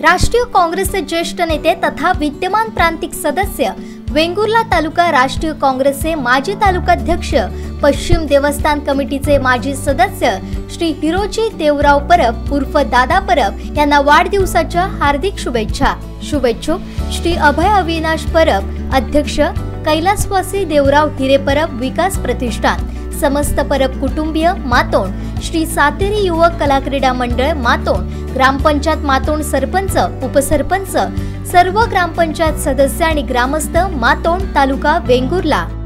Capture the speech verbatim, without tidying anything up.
राष्ट्रीय काँग्रेसचे ज्येष्ठ नेते तथा विद्यमान प्रांतिक सदस्य, वेंगुर्ला तालुका राष्ट्रीय काँग्रेसचे माजी तालुकाध्यक्ष, पश्चिम देवस्थान कमिटीचे माजी सदस्य श्री हिरोजी देवराव परब उर्फ दादा परब यांना वाढदिवसाच्या हार्दिक शुभेच्छा। शुभेच्छुक श्री अभय अविनाश परब, अध्यक्ष कैलासवासी देवराव हिरे परब विकास प्रतिष्ठान, समस्त परब कुटुंबीय मातोंड, श्री सातेरी युवक कला क्रीडा मंडळ मातोंड, ग्रामपंचायत मातोंड सरपंच, उपसरपंच, सर्व ग्रामपंचायत सदस्य आणि ग्रामस्थ मातोंड तालुका वेंगुर्ला।